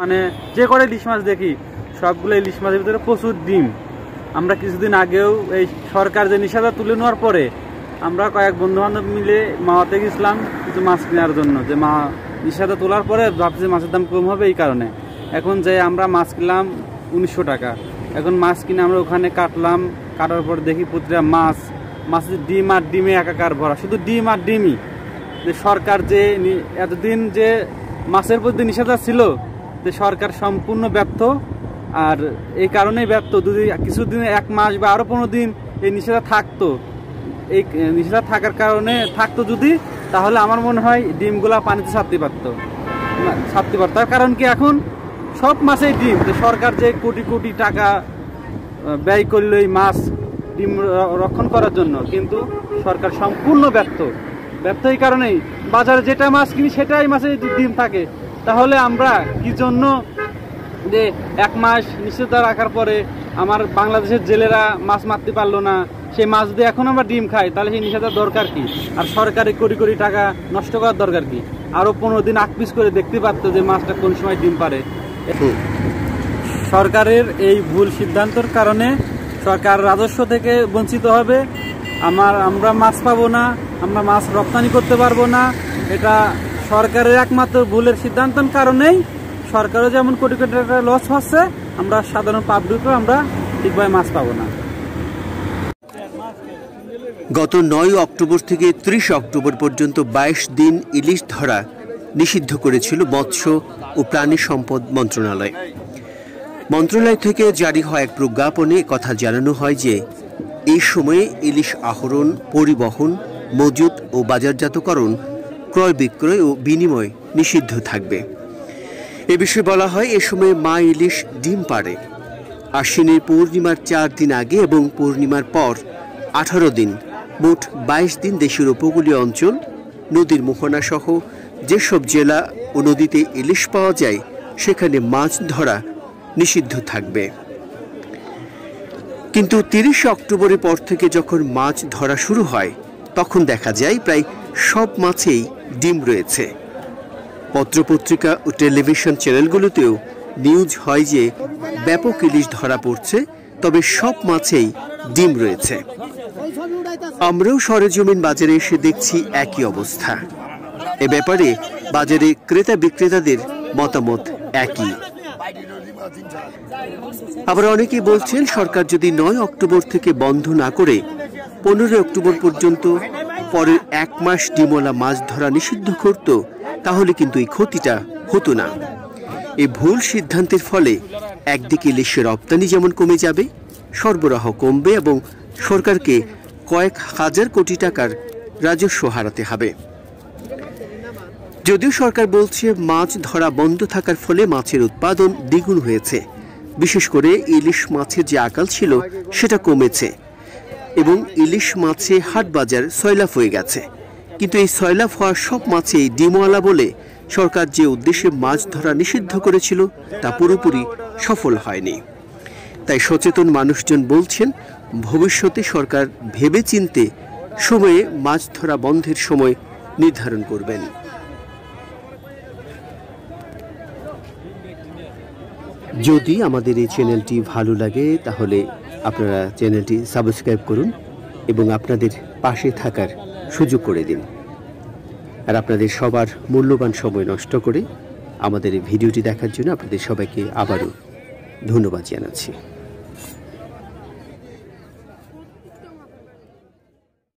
মানে যে করে ইলিশ মাছ দেখি সবগুলো ইলিশ মাছের ভিতরে প্রচুর ডিম। আমরা কিছুদিন আগেও এই সরকার যে নিষেধাজ্ঞা তুলে নেওয়ার পরে আমরা কয়েক বন্ধু বান্ধব মিলে মাওয়াতে গেছিলাম কিছু মাছ কেনার জন্য, যে নিষেধাজ্ঞা তোলার পরে ভাবছি মাছের দাম কম হবে এই কারণে। এখন যে আমরা মাছ কিনলাম 1900 টাকা। এখন মাছ কিনে আমরা ওখানে কাটলাম, কাটার পর দেখি প্রতিটা মাছের ডিম আর ডিমে একাকার ভরা, শুধু ডিম আর ডিমই। যে সরকার যে এতদিন যে মাছের প্রতি নিষেধাজ্ঞা ছিল, যে সরকার সম্পূর্ণ ব্যর্থ। আর এই কারণেই ব্যর্থ, যদি কিছুদিন 1 মাস বা আরও 15 দিন এই নিষেধাজ্ঞা থাকতো, এই নিষেধাজ্ঞা থাকার কারণে থাকতো যদি, তাহলে আমার মনে হয় ডিমগুলা পানিতে ছাড়তে পারতো। তার কারণ কি, এখন সব মাছেই ডিম। যে সরকার যে কোটি কোটি টাকা ব্যয় করলো এই মাছ ডিম রক্ষণ করার জন্য, কিন্তু সরকার সম্পূর্ণ ব্যর্থ। এই কারণেই বাজারে যেটা মাছ কিনি সেটাই মাছে ডিম থাকে। তাহলে আমরা কি জন্য যে 1 মাস নিষেধাজ্ঞা রাখার পরে আমার বাংলাদেশের জেলেরা মাছ মারতে পারলো না, সেই মাছ দিয়ে এখন আমরা ডিম খাই, তাহলে সেই নিষেধাজ্ঞার দরকার কি? আর সরকারের কোটি কোটি টাকা নষ্ট করার দরকার কি? আরও 15 দিন আকপিস করে দেখতে পারতো যে মাছটা কোন সময় ডিম পারে। সরকারের এই ভুল সিদ্ধান্তর কারণে সরকার রাজস্ব থেকে বঞ্চিত হবে। আমরা মাছ পাবো না, আমরা মাছ রপ্তানি করতে পারবো না। এটা সরকারের একমাত্র ভুলের সিদ্ধান্তের কারণেই সরকারও যেমন কোটি কোটি টাকা লস হচ্ছে, আমরা সাধারণ পাবলিকও আমরা ঠিকভাবে মাছ পাবো না। গত 9 অক্টোবর থেকে 30 অক্টোবর পর্যন্ত 22 দিন ইলিশ ধরা নিষিদ্ধ করেছিল মৎস্য ও প্রাণী সম্পদ মন্ত্রণালয়। মন্ত্রণালয় থেকে জারি হওয়া এক প্রজ্ঞাপনে কথা জানানো হয় যে এই সময়ে ইলিশ আহরণ, পরিবহন, মজুত ও বাজারজাতকরণ, ক্রয় বিক্রয় ও বিনিময় নিষিদ্ধ থাকবে। এ বিষয়ে বলা হয়, এ সময়ে মা ইলিশ ডিম পাড়ে। আশ্বিনের পূর্ণিমার 4 দিন আগে এবং পূর্ণিমার পর 18 দিন, মোট 22 দিন দেশের উপকূলীয় অঞ্চল, নদীর মোহনা সহ যেসব জেলা ও নদীতে ইলিশ পাওয়া যায় সেখানে মাছ ধরা নিষিদ্ধ থাকবে। কিন্তু 30 অক্টোবরের পর থেকে যখন মাছ ধরা শুরু হয়, তখন দেখা যায় প্রায় সব মাছেই ডিম রয়েছে। পত্রপত্রিকা ও টেলিভিশন চ্যানেলগুলোতেও নিউজ হয় যে ব্যাপক ইলিশ ধরা পড়ছে, তবে সব মাছেই ডিম রয়েছে। আমরাও সরেজমিন বাজারে এসে দেখছি একই অবস্থা। এ ব্যাপারে বাজারে ক্রেতা বিক্রেতাদের মতামত একই। আবার অনেকেই বলছেন, সরকার যদি 9 অক্টোবর থেকে বন্ধ না করে 15 অক্টোবর পর্যন্ত পরের 1 মাস ডিমওয়ালা মাছ ধরা নিষিদ্ধ করত, তাহলে কিন্তু এই ক্ষতিটা হতো না। এই ভুল সিদ্ধান্তের ফলে একদিকে ইলিশের রপ্তানি যেমন কমে যাবে, সরবরাহ কমবে এবং সরকারকে কয়েক হাজার কোটি টাকার রাজস্ব হারাতে হবে। যদিও সরকার বলছে মাছ ধরা বন্ধ থাকার ফলে মাছের উৎপাদন দ্বিগুণ হয়েছে, বিশেষ করে ইলিশ মাছের যে আকাল ছিল সেটা কমেছে এবং ইলিশ মাছে হাট বাজার সয়লাভ হয়ে গেছে। কিন্তু এই সয়লাভ হওয়া সব মাছেই ডিমওয়ালা বলে সরকার যে উদ্দেশ্যে মাছ ধরা নিষিদ্ধ করেছিল তা পুরোপুরি সফল হয়নি। তাই সচেতন মানুষজন বলছেন, ভবিষ্যতে সরকার ভেবেচিন্তে সময়ে মাছ ধরা বন্ধের সময় নির্ধারণ করবেন। যদি আমাদের এই চ্যানেলটি ভালো লাগে তাহলে আপনারা চ্যানেলটি সাবস্ক্রাইব করুন এবং আপনাদের পাশে থাকার সুযোগ করে দিন। আর আপনাদের সবার মূল্যবান সময় নষ্ট করে আমাদের এই ভিডিওটি দেখার জন্য আপনাদের সবাইকে আবারও ধন্যবাদ জানাচ্ছি।